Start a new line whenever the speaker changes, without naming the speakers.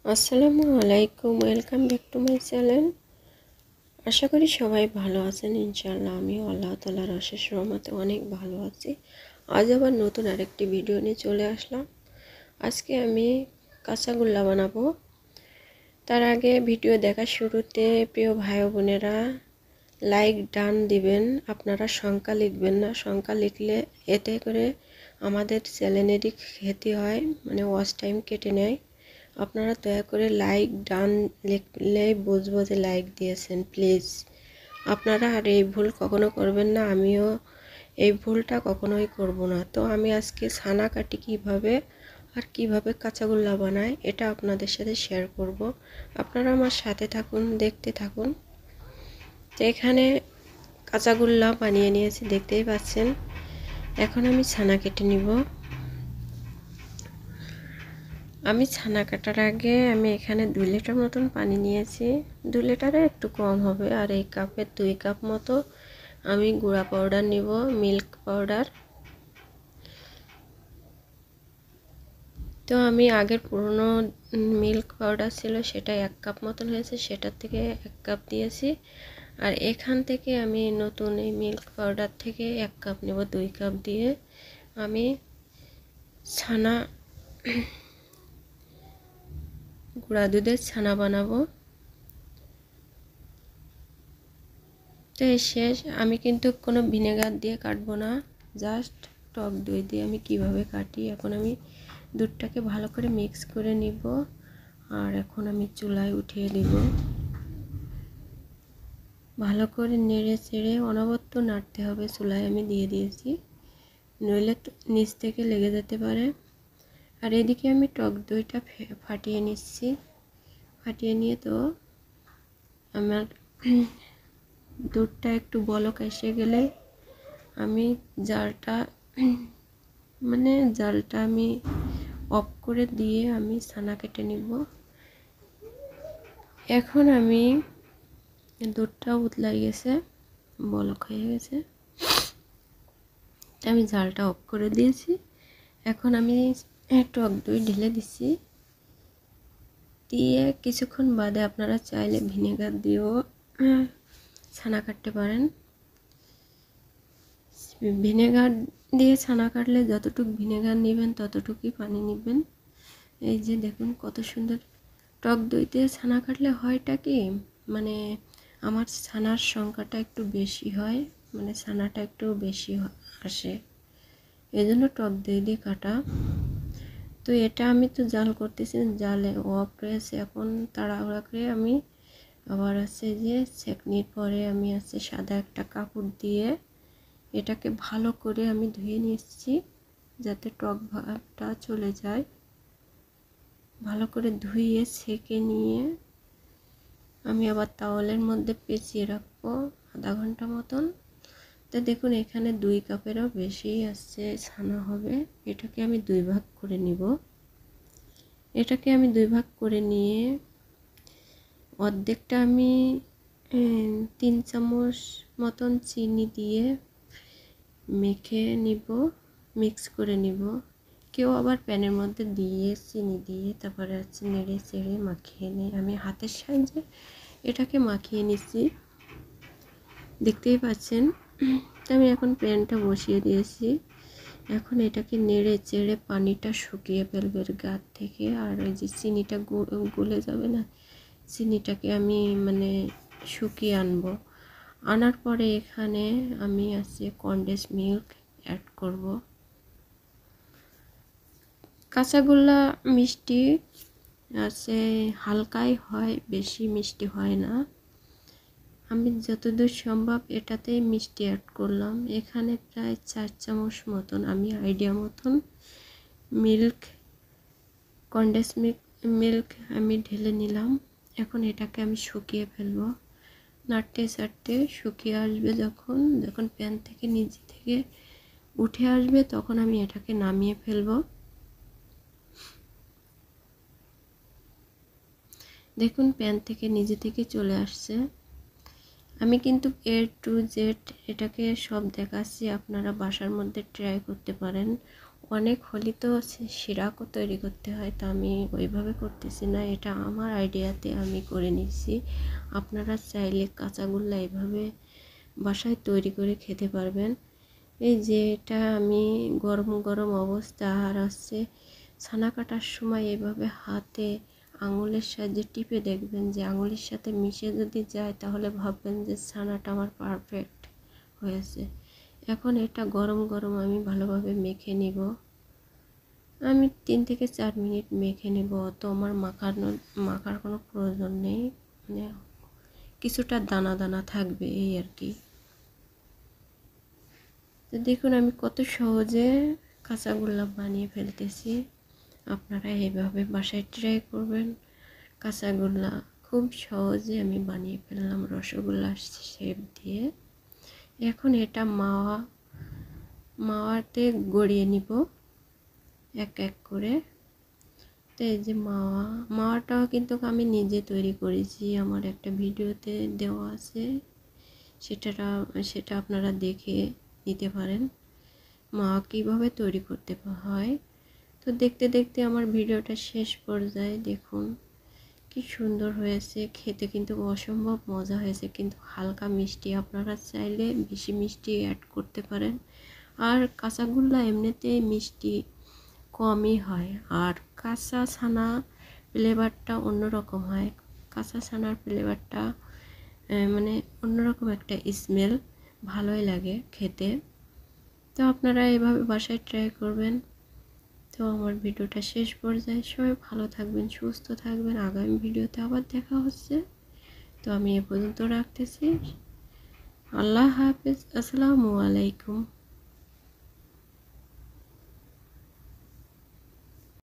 আসসালামু আলাইকুম, welcome back to my channel. আশা করি সবাই ভালো আছেন। ইনশাআল্লাহ আমিও আল্লাহ তাআলার অশেষ রহমতে অনেক ভালো আছি। আজ আবার নতুন আরেকটি ভিডিও নিয়ে চলে আসলাম। আজকে আমি কাঁচাগোল্লা বানাবো। তার আগে ভিডিও দেখার শুরুতে প্রিয় ভাই বোনেরা লাইক ডান দিবেন। আপনারা সংখ্যা লিখবেন না, সংখ্যা লিখলে এতে করে আমাদের চ্যানেলেরই ক্ষতি হয়, মানে ওয়াচ টাইম কেটে নেয়। আপনারা দয়া করে লাইক ডান লিখলেই বুঝবো যে লাইক দিয়েছেন। প্লিজ আপনারা আর এই ভুল কখনো করবেন না, আমিও এই ভুলটা কখনোই করব না। তো আমি আজকে ছানা কাটি কিভাবে আর কিভাবে কাঁচাগোল্লা বানাই এটা আপনাদের সাথে শেয়ার করব। আপনারা আমার সাথে থাকুন, দেখতে থাকুন। তো এখানে কাঁচাগোল্লা বানিয়ে নিয়েছি, দেখতেই পাচ্ছেন। এখন আমি ছানা কেটে নিব। আমি ছানা কাটার আগে আমি এখানে 2 লিটার মতন পানি নিয়েছি। 2 লিটারে একটু কম হবে। আর এই কাপের 2 কাপ মতো আমি গুঁড়া পাউডার নিব, মিল্ক পাউডার। তো আমি আগের পুরনো মিল্ক পাউডার ছিল, সেটা 1 কাপ মতন হয়েছে, সেটার থেকে 1 কাপ দিয়েছি। আর এখান থেকে আমি নতুন এই মিল্ক পাউডার থেকে 1 কাপ নেব। 2 কাপ দিয়ে আমি ছানা গুঁড়া দুধের ছানা বানাবো। তো শেষ। আমি কিন্তু কোনো ভিনেগার দিয়ে কাটবো না, জাস্ট টক দই দিয়ে আমি কিভাবে কাটি। এখন আমি দুধটাকে ভালো করে মিক্স করে নিব। আর এখন আমি চুলায় উঠিয়ে দিব। ভালো করে নেড়ে চেড়ে অনবরত নাড়তে হবে। চুলায় আমি দিয়ে দিয়েছি, নইলে নিচ থেকে লেগে যেতে পারে। আর এদিকে আমি টক দইটা ফাটিয়ে নিচ্ছি। ফাটিয়ে নিয়ে তো আমার দুধটা একটু বলক এসে গেলে আমি জালটা আমি অফ করে দিয়ে আমি ছানা কেটে নিব। এখন আমি দুধটা উতলাই গেছে, বলক হয়ে গেছে, আমি জালটা অফ করে দিয়েছি। এখন আমি টক দই ঢেলে দিচ্ছি। দিয়ে কিছুক্ষণ বাদে আপনারা চাইলে ভিনেগার দিয়েও ছানা কাটতে পারেন। ভিনেগার দিয়ে ছানা কাটলে যতটুকু ভিনেগার নেবেন ততটুকুই পানি নেবেন। এই যে দেখুন কত সুন্দর। টক দই দিয়ে ছানা কাটলে হয়টা কি, মানে আমার ছানার সংখ্যাটা একটু বেশি হয়, মানে ছানাটা একটু বেশি আসে, এই জন্য টক দই দিয়ে কাটা। তো এটা আমি তো জাল করতেছি, জালে অফ রয়েছে। এখন তাড়াহুড়া করে আমি আবার আছে যে ছেঁকনির পরে আমি আছে সাদা একটা কাপড় দিয়ে এটাকে ভালো করে আমি ধুয়ে নিচ্ছি, যাতে টক ভাবটা চলে যায়। ভালো করে ধুয়ে ছেঁকে নিয়ে আমি আবার তাওয়ালের মধ্যে পেঁচিয়ে রাখবো আধা ঘন্টা মতন। তো দেখুন এখানে 2 কাপেরও বেশি আসছে ছানা হবে। এটাকে আমি 2 ভাগ করে নিব। এটাকে আমি 2 ভাগ করে নিয়ে অর্ধেকটা আমি 3 চামচ মতন চিনি দিয়ে মেখে নিব, মিক্স করে নিব। কেউ আবার প্যানের মধ্যে দিয়ে চিনি দিয়ে তারপরে হচ্ছে নেড়ে চেড়ে মাখিয়ে নিই। আমি হাতের সাহায্যে এটাকে মাখিয়ে নিচ্ছি, দেখতেই পাচ্ছেন। আমি এখন প্যানটা বসিয়ে দিয়েছি। এখন এটাকে নেড়ে চেড়ে পানিটা শুকিয়ে ফেলবে গাছ থেকে। আর ওই যে চিনিটা গলে যাবে না, চিনিটাকে আমি শুকিয়ে আনবো। আনার পরে এখানে আমি আছে কনডেন্স মিল্ক অ্যাড করব। কাঁচাগোল্লা মিষ্টি আছে হালকাই হয়, বেশি মিষ্টি হয় না। আমি যতদূর সম্ভব এটাতেই মিষ্টি অ্যাড করলাম। এখানে প্রায় 4 চামচ মতন আমি আইডিয়া মতন কনডেন্স মিল্ক আমি ঢেলে নিলাম। এখন এটাকে আমি শুকিয়ে ফেলবো। নাড়তে চাড়তে শুকিয়ে আসবে, যখন প্যান থেকে নিচে থেকে উঠে আসবে তখন আমি এটাকে নামিয়ে ফেলবো। দেখুন প্যান থেকে নিজে থেকে চলে আসছে। আমি কিন্তু A to Z এটাকে সব দেখাচ্ছি, আপনারা বাসার মধ্যে ট্রাই করতে পারেন। অনেক হলে তো শিরাকও তৈরি করতে হয়, তো আমি ওইভাবে করতেছি না, এটা আমার আইডিয়াতে আমি করে নিচ্ছি। আপনারা চাইলে কাঁচাগোল্লা এইভাবে বাসায় তৈরি করে খেতে পারবেন। এই যে এটা আমি গরম গরম অবস্থা আর হচ্ছে ছানা কাটার সময় এভাবে হাতে আঙুলের সাহায্যে টিপে দেখবেন যে আঙুলের সাথে মিশে যদি যায় তাহলে ভাববেন যে ছানাটা আমার পারফেক্ট হয়েছে। এখন এটা গরম গরম আমি ভালোভাবে মেখে নিব। আমি 3 থেকে 4 মিনিট মেখে নেব, তো আমার মাখার কোনো প্রয়োজন নেই, মানে কিছুটা দানা দানা থাকবে এই আর কি। তো দেখুন আমি কত সহজে কাঁচাগোল্লা বানিয়ে ফেলতেছি। আপনারা এইভাবে বাসায় ট্রাই করবেন। কাঁচাগোল্লা খুব সহজে আমি বানিয়ে ফেললাম রসগোল্লা শেপ দিয়ে। এখন এটা মাওয়াতে গড়িয়ে নিব এক এক করে। তো এই যে মাওয়াটাও কিন্তু আমি নিজে তৈরি করেছি, আমার একটা ভিডিওতে দেওয়া আছে, সেটা আপনারা দেখে নিতে পারেন মাওয়া কীভাবে তৈরি করতে হয়। তো দেখতে দেখতে আমার ভিডিওটা শেষ পর্যায়ে দেখুন কি সুন্দর হয়েছে, খেতে কিন্তু অসম্ভব মজা হয়েছে, কিন্তু হালকা মিষ্টি, আপনারা চাইলে বেশি মিষ্টি অ্যাড করতে পারেন। আর কাঁচাগোল্লা এমনিতেই মিষ্টি কমই হয়, আর কাঁচা ছানা ফ্লেভারটা অন্যরকম হয়। কাঁচা ছানার ফ্লেভারটা মানে অন্যরকম একটা স্মেল, ভালোই লাগে খেতে। তো আপনারা এভাবে বাসায় ট্রাই করবেন। তো আমার ভিডিওটা শেষ পর্যায়ে, সবাই ভালো থাকবেন, সুস্থ থাকবেন, আগামী ভিডিওতে আবার দেখা হচ্ছে। তো আমি এ পর্যন্ত রাখতেছি। আল্লাহ হাফেজ, আসসালামু আলাইকুম।